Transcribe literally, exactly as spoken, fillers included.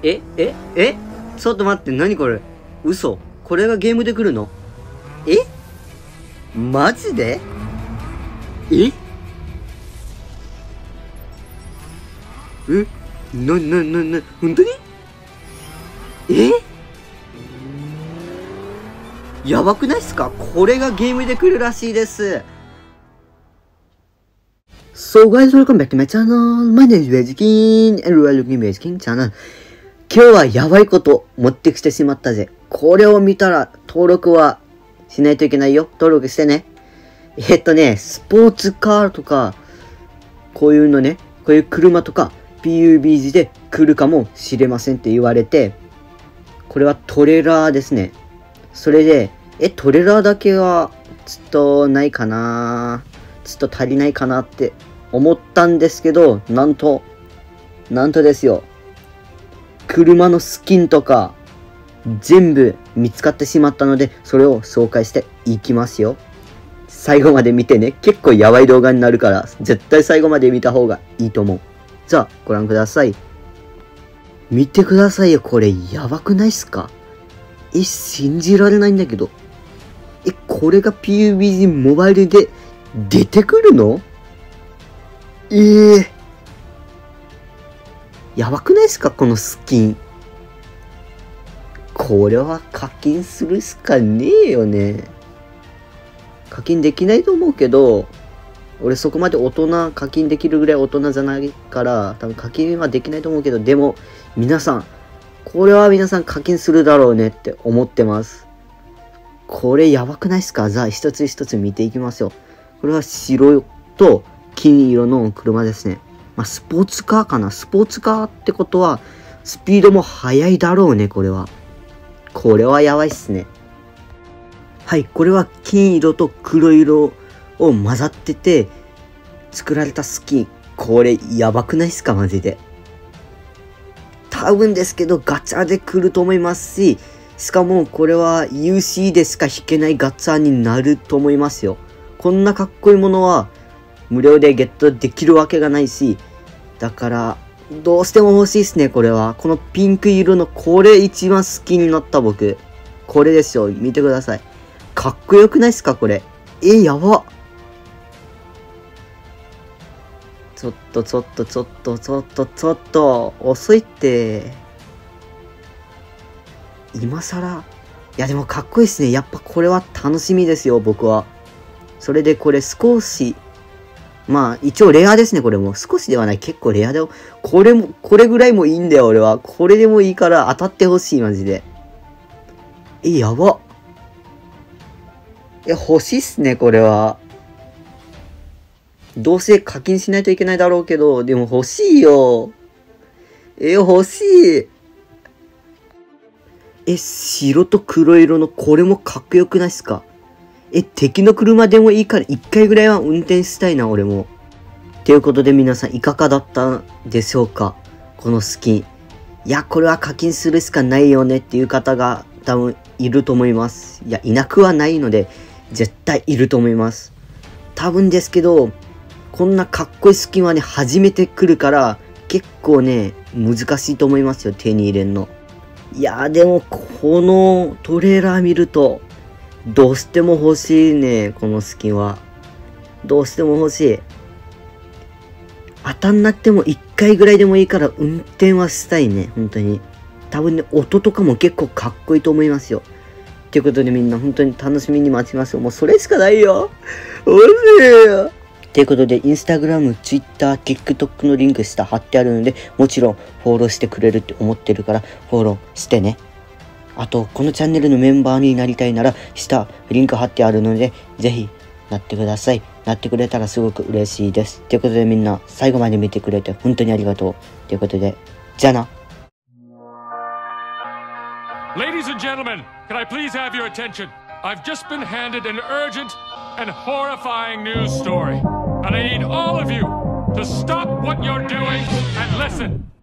えええちょっと待って、何これ。嘘。これがゲームで来るの？えマジで？ええな、な、な、な、本当に？えやばくないっすか？これがゲームで来るらしいです。So guys, welcome back to my channel. My name is Veggie and we are looking at Veggie channel. 今日はやばいこと持ってきてしまったぜ。これを見たら登録はしないといけないよ。登録してね。えっとね、スポーツカーとか、こういうのね、こういう車とか ピーユービー 字で来るかもしれませんって言われて、これはトレーラーですね。それで、え、トレーラーだけはちょっとないかな、ちょっと足りないかなって思ったんですけど、なんと、なんとですよ。車のスキンとか全部見つかってしまったので、それを紹介していきますよ。最後まで見てね。結構やばい動画になるから、絶対最後まで見た方がいいと思う。じゃあ、ご覧ください。見てくださいよ。これやばくないっすか？え、信じられないんだけど。え、これが ピーユービー 字モバイルで出てくるの？ええー。やばくないっすか？このスキン。これは課金するしかねえよね。課金できないと思うけど、俺そこまで大人、課金できるぐらい大人じゃないから、多分課金はできないと思うけど、でも、皆さん、これは皆さん課金するだろうねって思ってます。これやばくないっすか？じゃあ一つ一つ見ていきますよ。これは白と金色の車ですね。まあ、スポーツカーかな。スポーツカーってことは、スピードも速いだろうね、これは。これはやばいっすね。はい、これは金色と黒色を混ざってて、作られたスキン。これやばくないっすか？マジで。多分ですけど、ガチャで来ると思いますし、しかもこれは ユーシー でしか引けないガチャになると思いますよ。こんなかっこいいものは、無料でゲットできるわけがないし、だから、どうしても欲しいですね、これは。このピンク色の、これ一番好きになった僕。これですよ、見てください。かっこよくないですか、これ。え、やば。ちょっと、ちょっと、ちょっと、ちょっと、ちょっと、遅いって。今更。いや、でもかっこいいですね。やっぱこれは楽しみですよ、僕は。それでこれ少し、まあ、一応レアですね、これも。少しではない。結構レアだよ。これも、これぐらいもいいんだよ、俺は。これでもいいから当たってほしい、マジで。え、やば。え、欲しいっすね、これは。どうせ課金しないといけないだろうけど、でも欲しいよ。え、欲しい。え、白と黒色のこれもかっこよくないっすか？え、敵の車でもいいから一回ぐらいは運転したいな、俺も。ということで皆さんいかがだったでしょうか？このスキン。いや、これは課金するしかないよねっていう方が多分いると思います。いや、いなくはないので、絶対いると思います。多分ですけど、こんなかっこいいスキンはね、初めて来るから、結構ね、難しいと思いますよ、手に入れんの。いやー、でも、このトレーラー見ると、どうしても欲しいね、このスキンは。どうしても欲しい。当たんなくても一回ぐらいでもいいから運転はしたいね、本当に。多分ね、音とかも結構かっこいいと思いますよ。ということでみんな本当に楽しみに待ちますよ。もうそれしかないよ。欲しいよ。ということで、インスタグラム、ツイッター、TikTok のリンク下貼ってあるので、もちろんフォローしてくれるって思ってるから、フォローしてね。あと、このチャンネルのメンバーになりたいなら、下、リンク貼ってあるので、ぜひ、なってください。なってくれたらすごく嬉しいです。ということでみんな、最後まで見てくれて本当にありがとう。ということで、じゃあな。 Ladies and gentlemen, can I please have your attention? I've just been handed an urgent and horrifying news story. And I need all of you to stop what you're doing and listen.